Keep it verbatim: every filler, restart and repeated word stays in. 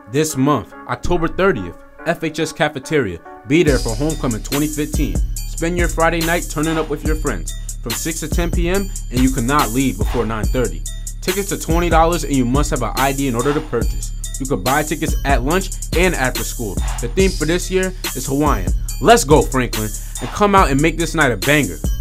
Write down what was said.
This month, October thirtieth, F H S Cafeteria. Be there for Homecoming twenty fifteen. Spend your Friday night turning up with your friends from six to ten p m and you cannot leave before nine thirty. Tickets are twenty dollars and you must have an I D in order to purchase. You could buy tickets at lunch and after school. The theme for this year is Hawaiian. Let's go, Franklin, and come out and make this night a banger.